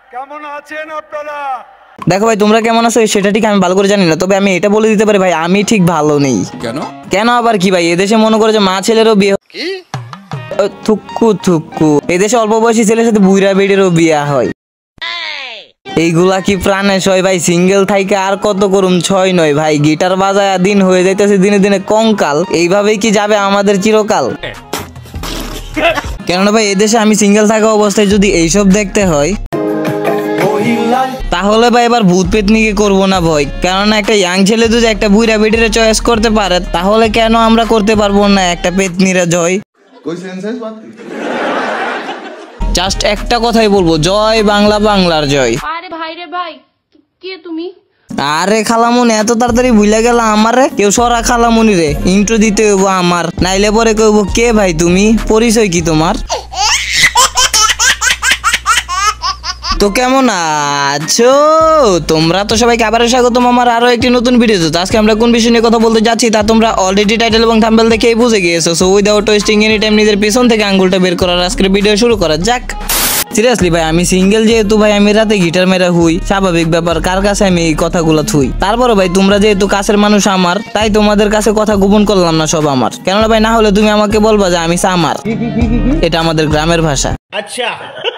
কেমন আছেন আপনারা? দেখো ভাই তোমরা কেমন আছো সেটা ঠিক আমি ভালো করে জানি না, তবে আমি এটা বলে দিতে পারি ভাই আমি ঠিক ভালো নেই। কেন? কেন আবার কি ভাই, এদেশে মনে করে যে মা ছেলেরও বিয়ে কি থুক্কু থুক্কু, এদেশে অল্প বয়সী ছেলের সাথে বুইরা বেডেরও বিয়ে হয়। এইগুলা কি প্রাণে সয় ভাই, সিঙ্গেল থাইকে আর কত করুম ছয় নয় ভাই, গিটার বাজায় দিন হয়ে যাইতেছে দিনে দিনে কঙ্কাল, এইভাবেই কি যাবে আমাদের চিরকাল? কেননা ভাই এদেশে আমি সিঙ্গেল থাকা অবস্থায় যদি এইসব দেখতে হয় তাহলে ভাই এবার ভূত পেতনিকে করবো না ভয়, কেননা একটা ইয়াং ছেলে যদি একটা বুইরা বেটিরে চয়েস করতে পারে তাহলে কেন আমরা করতে পারবো না একটা পেতনিরা জয়? জাস্ট একটা কথাই বলবো, জয় বাংলা, বাংলার জয়। আরে ভাই রে ভাই, কে তুমি? আরে খালামুনি এত তাড়াতাড়ি ভুলে গেল আমারে? কেউ সরা খালামুনি রে, ইন্ট্রো দিতে হইব আমার, নাইলে পরে কইব কে ভাই তুমি, পরিচয় কি তোমার? তো কেমন আছো তোমরা? তো সবাইকে আবার স্বাগতম আমার আরো একটি নতুন ভিডিওতে। আজকে আমরা কোন বিষয় নিয়ে কথা বলতে যাচ্ছি তা তোমরা অলরেডি টাইটেল এবং থাম্বনেল দেখেই বুঝে গিয়েছো। So without wasting any time নিজের পিছন থেকে আঙ্গুলটা বের করার আজকের ভিডিও শুরু করা যাক। সিরিয়াসলি ভাই আমি সিঙ্গেল যেহেতু ভাই আমি রাতে গিটার মেরা হুই, স্বাভাবিক ব্যাপার, কার কাছে আমি এই কথাগুলো থুই। তারপরে ভাই তোমরা যেহেতু কাছের মানুষ আমার, তাই তোমাদের কাছে কথা গোপন করলাম না সব আমার, কেননা ভাই না হলে তুমি আমাকে বলবা যে আমি সামার, এটা আমাদের গ্রামের ভাষা। আচ্ছা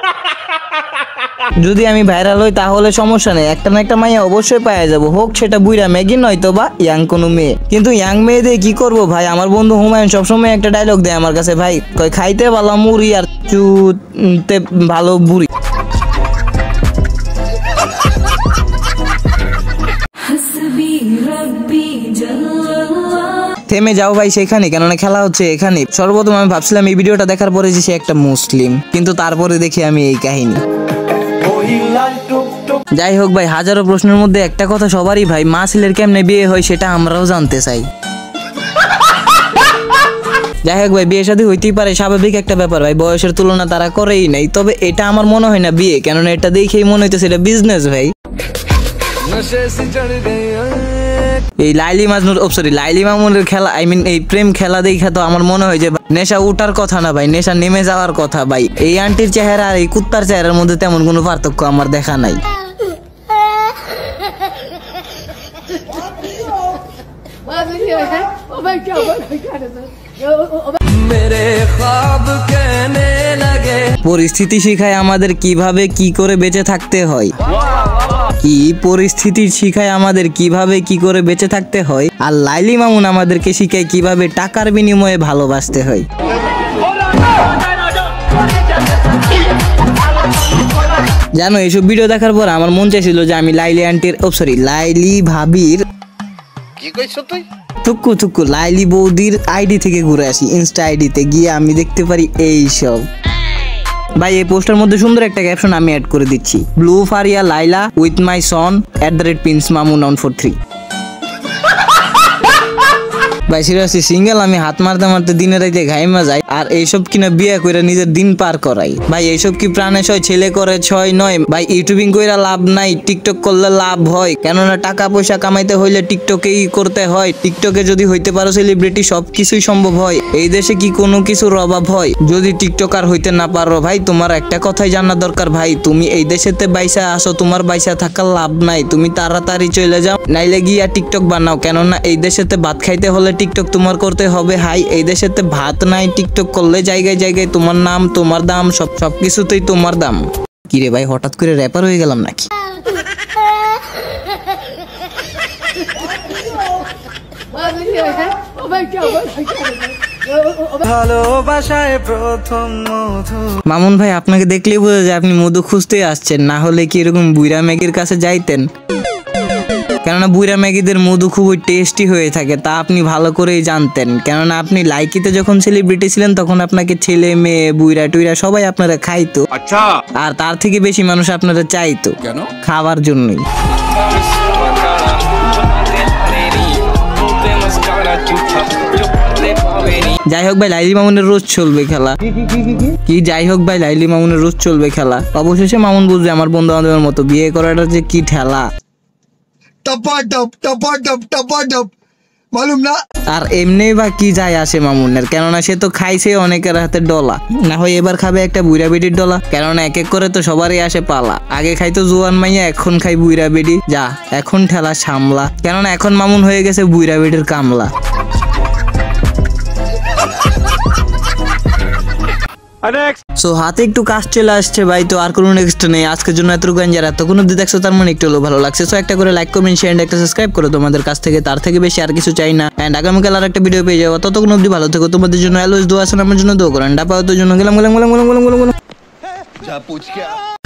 যদি আমি ভাইরাল হই তাহলে সমস্যা নেই, একটা না একটা মাইয়া অবশ্যই পাওয়া যাবো, হোক সেটা বুইরা ম্যাগি নয়তো বা ইয়াং কোনো মেয়ে। কিন্তু ইয়াং মেয়ে দিয়ে কি করবো ভাই? আমার বন্ধু হুমায়ুন সবসময় একটা ডায়লগ দেয় আমার কাছে, ভাই কই খাইতে ভালো মুড়ি আর চুতে ভালো বুড়ি। থেমে যাও ভাই সেখানে, কেননা খেলা হচ্ছে এখানে। সর্বপ্রথম আমি ভাবছিলাম এই ভিডিওটা দেখার পরে যে সে একটা মুসলিম, কিন্তু তারপরে দেখি আমি এই কাহিনী। যাই হোক ভাই, হাজারো প্রশ্নের মধ্যে একটা কথা সবারই ভাই, মা ছেলের কেমনে বিয়ে হয় সেটা আমরাও জানতে চাই। যাই হোক ভাই, বিয়ে শাদী হইতেই পারে, স্বাভাবিক একটা ব্যাপার ভাই, বয়সের তুলনা তারা করেই নাই, তবে এটা আমার মনে হয় না বিয়ে, কেননা এটা দেখেই মনে হইতেছে এটা বিজনেস ভাই। এই লাইলি লাইলি মামুনের খেলা, আই মিন এই প্রেম খেলা দেখা তো আমার মনে হয় যে নেশা উঠার কথা না ভাই, নেশা নেমে যাওয়ার কথা ভাই। এই আন্টির চেহারা আর এই কুত্তার চেহারার মধ্যে তেমন কোনো পার্থক্য আমার দেখা নাই। পরিস্থিতি শিখায় আমাদের কিভাবে কি করে বেঁচে থাকতে হয়, কি পরিস্থিতি শিখায় আমাদের কিভাবে কি করে বেঁচে থাকতে হয়, আর লাইলি মামুন আমাদেরকে শিখায় কিভাবে টাকার বিনিময়ে ভালোবাসতে হয়। জানো এইসব ভিডিও দেখার পর আমার মন চাইছিল যে আমি লাইলি আন্টির লাইলি ভাবির থুক্কু লাইলি বৌদির আইডি থেকে ঘুরে আসি, ইনস্টা আইডিতে গিয়ে আমি দেখতে পারি এইসব। ভাই এই পোস্টার মধ্যে সুন্দর একটা ক্যাপশন আমি অ্যাড করে দিচ্ছি, blue Faria Laila with my son @pinsmamun943। ভাই সিরিয়াসলি সিঙ্গেল আমি হাত মারতে মারতে দিনে রাইতে ঘাইমা যাই, আর এইসব কিনা বিয়ে কইরা নিজের দিন পার করাই। ভাই এইসব কি প্রাণে সয়, ছেলে করে ছয় নয় ভাই। ইউটিউবিং কইরা লাভ নাই, টিকটক করলে লাভ হয়, কেননা টাকা পয়সা কামাইতে হইলে টিকটকেই করতে হয়। টিকটকে যদি হইতে পারো সেলিব্রিটি সবকিছুই সম্ভব হয়। এই দেশে কি কোনো কিছুর অভাব হয়? যদি টিকটকার হইতে না পারো ভাই, তোমার একটা কথাই জানা দরকার ভাই, তুমি এই দেশেতে বাইসা আসো, তোমার বাইসা থাকার লাভ নাই, তুমি তাড়াতাড়ি চলে যাও, নাইলে গিয়া টিকটক বানাও, কেননা এই দেশেতে ভাত খাইতে হলে টিকটক তোমার করতে হবে। হাই এই দেশেতে ভাত নাই, টিকটক করলে জায়গায় জায়গায় তোমার নাম, তোমার দাম, সবকিছুতেই তোমার দাম। কিরে ভাই হঠাৎ করে র্যাপার হয়ে গেলাম নাকি? মামুন ভাই আপনাকে দেখলেই বোঝা যায় আপনি মধু খুঁজতে আসছেন, না হলে কি এরকম বুইরা ম্যাগির কাছে যাইতেন? কেননা বুইরা ম্যাগিদের মধু খুবই টেস্টি হয়ে থাকে, তা আপনি ভালো করেই জানতেন, কেননা আপনি লাইকিতে যখন সেলিব্রিটি ছিলেন তখন আপনাকে ছেলে মেয়ে বুইরা টুইরা সবাই আপনারা খাইতো। আচ্ছা, আর তার থেকে বেশি মানুষ আপনারা চাইতো কেন? খাবার জন্যই। যাই হোক ভাই লাইলি মামুনের রোজ চলবে খেলা কি, যাই হোক ভাই লাইলি মামুনের রোজ চলবে খেলা। অবশেষে মামুন বুঝবে আমার বন্ধু বান্ধবের মতো বিয়ে করাটা যে কি ঠেলা। मालूम ना। আর এমনি বা কি যায় আসে মামুনের, কেননা সে তো খাইছে অনেকের হাতে ডলা, না হয় এবার খাবে একটা বুইরা বেডির ডলা, কেননা এক এক করে তো সবারই আসে পালা। আগে খাইতো জোয়ান মাইয়া, এখন খাই বুইরা বেডি। যা এখন ঠেলা সামলা, কেননা এখন মামুন হয়ে গেছে বুইরা বেডির কামলা। সো হাতে একটু কাজ চলে আসছে ভাই, তো আর কোনো নেক্সট নেই আজকের জন্য। এতটুকু যারা এতক্ষণ অব্দি দেখছো তার মানে একটু হলেও ভালো লাগছে। সো একটা করে লাইক কমেন্ট শেয়ার একটা সাবস্ক্রাইব করো তোমাদের কাছ থেকে, তার থেকে বেশি আর কিছু চাই না। এন্ড আগামীকাল আর একটা ভিডিও পেয়ে যাবো, ততক্ষণ অব্দি ভালো থেকো। তোমাদের জন্য অলওয়েজ দোয়া আছে, আমার জন্য দোয়া করেন। ডাপাওয়ার জন্য গেলাম। जा पूछ के